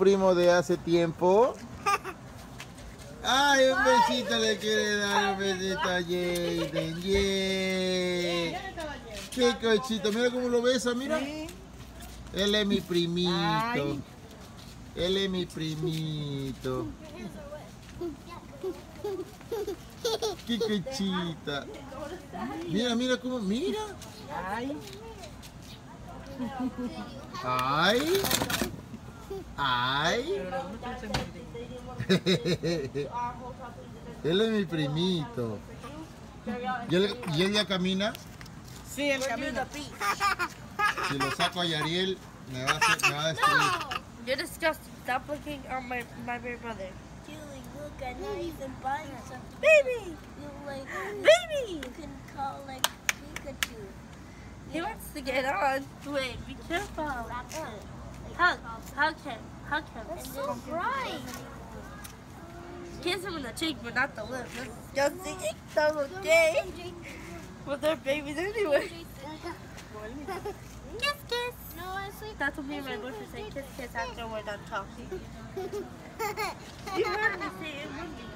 primo de hace tiempo? Ay, un besito le quiere dar, un besito a Jaden. Yeah. Qué cochito, mira cómo lo besa, mira. Él es mi primito. Ay. Él es mi primito. Qué cochita. Mira, mira cómo, mira. Ay. Ay. Ay. Él es mi primito. ¿Y él ya camina? Sí, el camino. Si lo saco a Yariel, me va a destruir. You're disgusting. Stop looking at my baby brother. Julie, look, I know you can buy something. Baby! You like, Baby! you can call like Pikachu. He wants to get on. Wait, be careful. Hug him. Hug him. That's so bright. Kiss him in the cheek, but not the lips. That's disgusting. That's okay. But they're babies anyway. Kiss, kiss. No, honestly. That's what me and my boyfriend say. Kiss, kiss after we're done talking. You heard me say it, wouldn't you?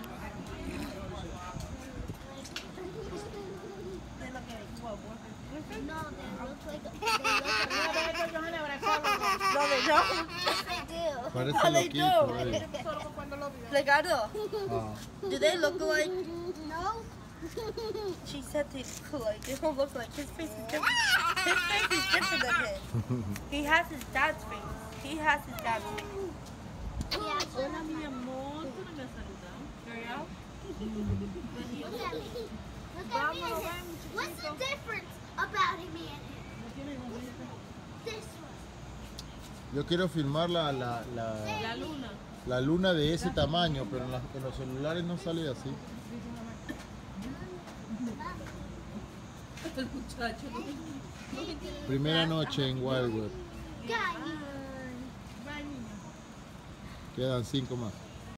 They look like what, boyfriend? No, they look like No, they don't. Yes, they do. Parece No, they loquito. don't. Ricardo, Ah. do they look alike? No. She said they look alike. They don't look like. His face is different. His face is different than his. He has his dad's face. He has his dad's face. Yeah. Hola, mi amor. ¿Tú no me has saludado? Ariel? Look at me. Look at me and him. What's the difference about him and him? This one. Yo quiero filmar La luna. la luna de ese tamaño, pero en los celulares no sale así. El muchacho. Primera noche en Wildwood. Guy. Quedan 5 más.